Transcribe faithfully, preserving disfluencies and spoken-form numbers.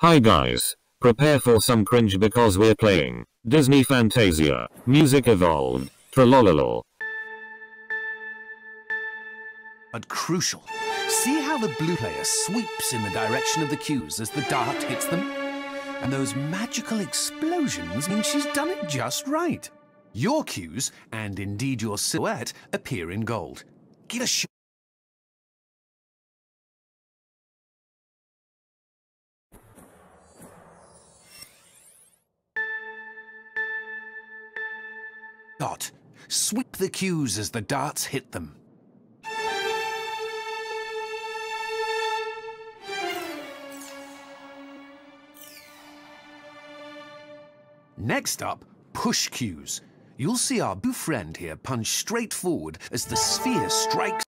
Hi guys, prepare for some cringe because we're playing Disney Fantasia, Music Evolved, Tralololo. But crucial. See how the blue player sweeps in the direction of the cues as the dart hits them? And those magical explosions mean she's done it just right. Your cues, and indeed your silhouette, appear in gold. Give a shot. Dot. Sweep the cues as the darts hit them. Next up, push cues. You'll see our blue friend here punch straight forward as the sphere strikes.